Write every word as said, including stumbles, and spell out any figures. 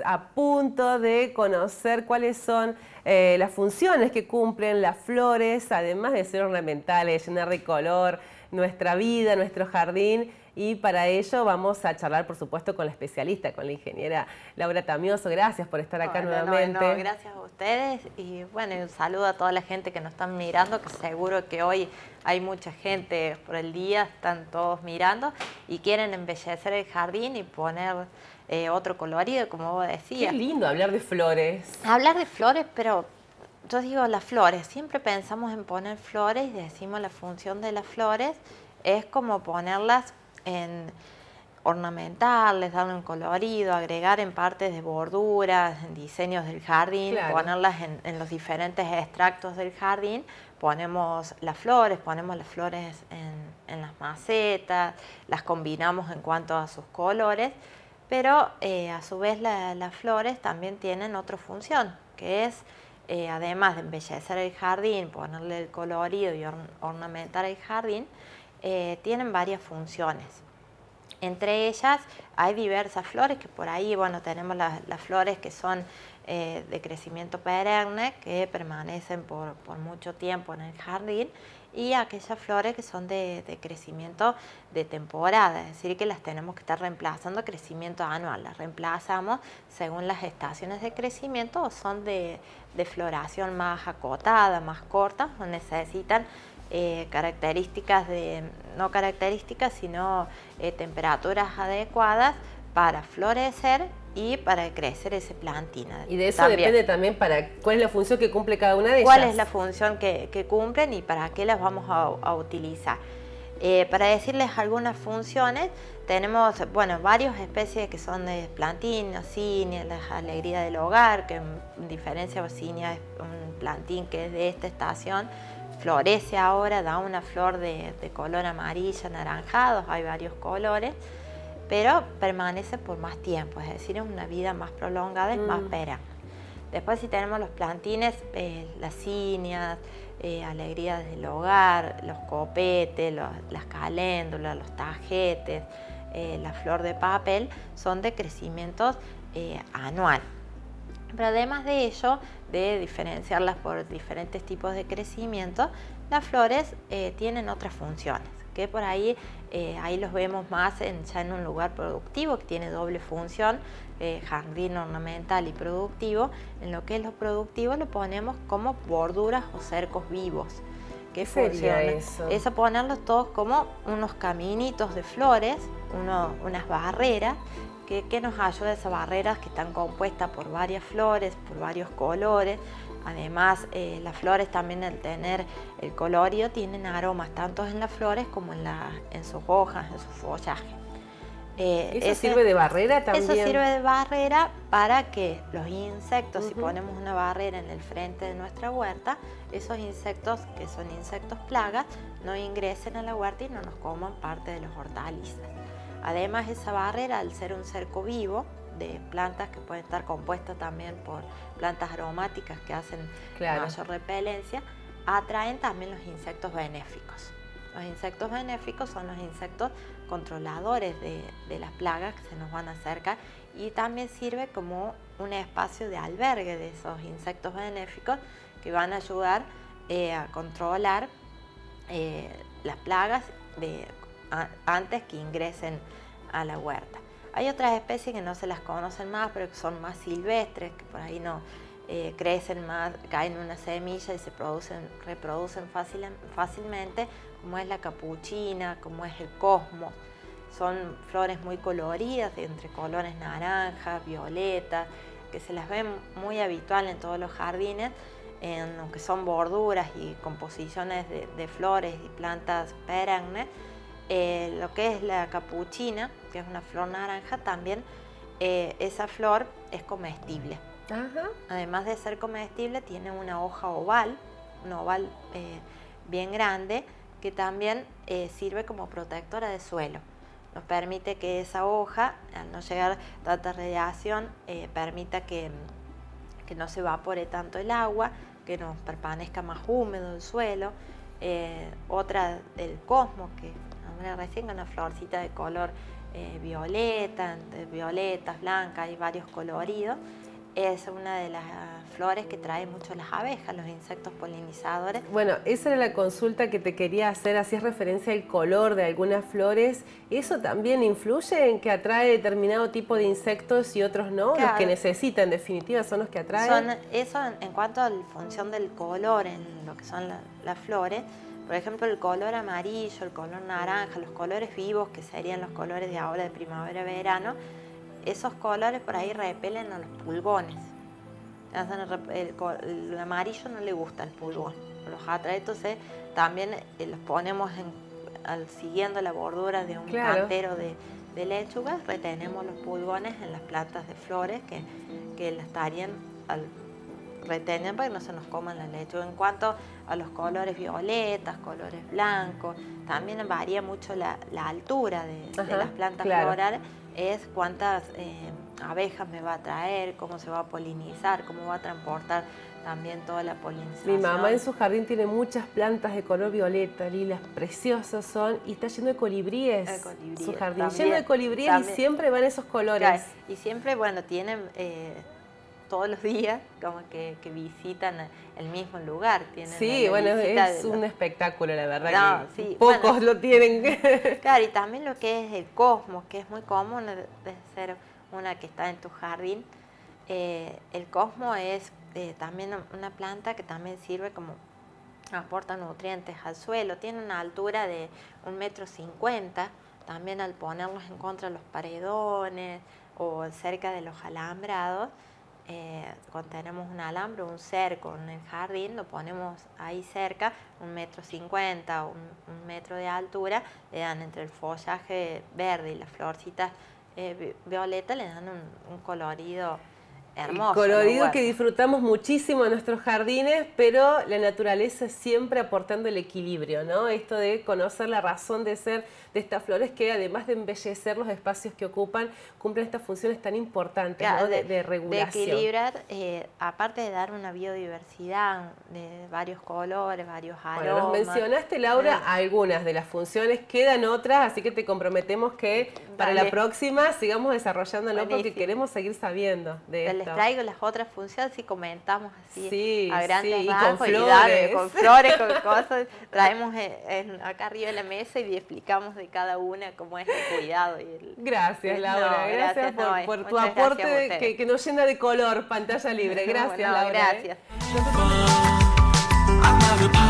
a punto de conocer cuáles son eh, las funciones que cumplen las flores, además de ser ornamentales, llenar de color nuestra vida, nuestro jardín. Y para ello vamos a charlar, por supuesto, con la especialista, con la ingeniera Laura Tamioso. Gracias por estar acá Hola, nuevamente. No, no, gracias a ustedes y bueno, y un saludo a toda la gente que nos están mirando, que seguro que hoy hay mucha gente por el día, están todos mirando y quieren embellecer el jardín y poner eh, otro colorido, como vos decías. Qué lindo hablar de flores. Hablar de flores, pero yo digo las flores, siempre pensamos en poner flores y decimos la función de las flores es como ponerlas en ornamentarles, darle un colorido, agregar en partes de borduras, en diseños del jardín, Claro. ponerlas en, en los diferentes extractos del jardín, ponemos las flores, ponemos las flores en, en las macetas, las combinamos en cuanto a sus colores, pero eh, a su vez la, las flores también tienen otra función, que es, eh, además de embellecer el jardín, ponerle el colorido y or ornamentar el jardín, eh, tienen varias funciones. Entre ellas hay diversas flores que por ahí, bueno, tenemos las, las flores que son eh, de crecimiento perenne, que permanecen por, por mucho tiempo en el jardín, y aquellas flores que son de, de crecimiento de temporada, es decir, que las tenemos que estar reemplazando crecimiento anual. Las reemplazamos según las estaciones de crecimiento o son de, de floración más acotada, más corta, o necesitan Eh, características de, no características, sino eh, temperaturas adecuadas para florecer y para crecer ese plantín. Y de eso también depende también para cuál es la función que cumple cada una de ellas. ¿Cuál es la función que, que cumplen y para qué las vamos a, a utilizar? Eh, para decirles algunas funciones, tenemos, bueno, varias especies que son de plantín, ocinia, la alegría del hogar, que en diferencia ocinia es un plantín que es de esta estación, florece ahora, da una flor de, de color amarillo, anaranjado, hay varios colores, pero permanece por más tiempo, es decir, es una vida más prolongada, es mm. más perenne. Después si tenemos los plantines, eh, las cinias, eh, alegrías del hogar, los copetes, los, las caléndulas, los tajetes, eh, la flor de papel, son de crecimiento eh, anual. Pero además de ello, de diferenciarlas por diferentes tipos de crecimiento, las flores eh, tienen otras funciones, que por ahí, eh, ahí los vemos más en, ya en un lugar productivo, que tiene doble función, eh, jardín ornamental y productivo. En lo que es lo productivo lo ponemos como borduras o cercos vivos. ¿Qué funciona? Eso? Es a ponerlos todos como unos caminitos de flores, uno, unas barreras, que, que nos ayuda, esas barreras que están compuestas por varias flores, por varios colores. Además, eh, las flores también, al tener el colorido, tienen aromas tanto en las flores como en, la, en sus hojas, en su follaje. Eh, ¿Eso ese, sirve de barrera también? Eso sirve de barrera para que los insectos, uh-huh. si ponemos una barrera en el frente de nuestra huerta, esos insectos, que son insectos plagas, no ingresen a la huerta y no nos coman parte de los hortalizas. Además, esa barrera, al ser un cerco vivo de plantas que pueden estar compuestas también por plantas aromáticas que hacen claro. mayor repelencia, atraen también los insectos benéficos. Los insectos benéficos son los insectos controladores de, de las plagas que se nos van a acercar, y también sirve como un espacio de albergue de esos insectos benéficos que van a ayudar eh, a controlar eh, las plagas de, a, antes que ingresen a la huerta. Hay otras especies que no se las conocen más, pero que son más silvestres, que por ahí no eh, crecen más, caen en una semilla y se producen, reproducen fácil, fácilmente, como es la capuchina, como es el cosmos. Son flores muy coloridas, entre colores naranja, violeta, que se las ven muy habitual en todos los jardines, en lo que son borduras y composiciones de, de flores y plantas perennes. Eh, lo que es la capuchina, que es una flor naranja, también eh, esa flor es comestible. Ajá. Además de ser comestible, tiene una hoja oval, un oval eh, bien grande, que también eh, sirve como protectora de suelo. Nos permite que esa hoja, al no llegar tanta radiación, eh, permita que, que no se evapore tanto el agua, que nos permanezca más húmedo el suelo. Eh, otra del cosmos, que nombré recién, una florcita de color eh, violeta, violetas, blancas, hay varios coloridos. Es una de las flores que traen mucho las abejas, los insectos polinizadores. Bueno, esa era la consulta que te quería hacer, hacías referencia al color de algunas flores. ¿Eso también influye en que atrae determinado tipo de insectos y otros no? Claro. Los que necesitan, en definitiva, son los que atraen. Son, eso en, en cuanto a la función del color en lo que son la, las flores. Por ejemplo, el color amarillo, el color naranja, los colores vivos, que serían los colores de ahora de primavera-verano, esos colores por ahí repelen a los pulgones. El, el, el amarillo no le gusta al pulgón, los atrae, entonces también eh, los ponemos en, al, siguiendo la bordura de un claro. cantero de, de lechugas, retenemos los pulgones en las plantas de flores que, que las estarían al retener para que no se nos coman la lechuga. En cuanto a los colores violetas, colores blancos, también varía mucho la, la altura de, Ajá, de las plantas claro. florales, es cuántas eh, abejas me va a traer, cómo se va a polinizar, cómo va a transportar también toda la polinización. Mi mamá en su jardín tiene muchas plantas de color violeta, lilas, preciosas son, y está lleno de colibríes. El colibrí, su jardín también, lleno de colibríes también. Y siempre van esos colores. Claro, y siempre, bueno, tienen eh, todos los días como que, que visitan el mismo lugar. Tienen sí, bueno, es un los... espectáculo, la verdad. No, que sí, pocos bueno, lo tienen. Claro, y también lo que es el cosmos, que es muy común de ser una que está en tu jardín. Eh, el cosmo es eh, también una planta que también sirve como aporta nutrientes al suelo. Tiene una altura de un metro cincuenta. También al ponerlos en contra de los paredones o cerca de los alambrados, eh, cuando tenemos un alambre, un cerco en el jardín, lo ponemos ahí cerca, un metro cincuenta, un, un metro de altura, le dan entre el follaje verde y las florcitas eh, violeta, le dan un, un colorido hermoso. Colorido que disfrutamos muchísimo en nuestros jardines, pero la naturaleza siempre aportando el equilibrio, ¿no? Esto de conocer la razón de ser de estas flores que, además de embellecer los espacios que ocupan, cumplen estas funciones tan importantes, claro, ¿no? de, de regulación. De equilibrar, eh, aparte de dar una biodiversidad de varios colores, varios aromas. Bueno, nos mencionaste, Laura, eh. algunas de las funciones, quedan otras, así que te comprometemos que para Dale. la próxima sigamos desarrollándolo porque queremos seguir sabiendo de esto. Les traigo las otras funciones y comentamos así sí, a grandes sí, rasgos y con y flores, dale, con flores, con cosas. Traemos en, en, acá arriba de la mesa y explicamos de cada una cómo es el cuidado. Y el, gracias, Laura. No, gracias, gracias por, no, por tu aporte que, que nos llena de color, pantalla libre. Gracias, no, Laura. Gracias. ¿eh?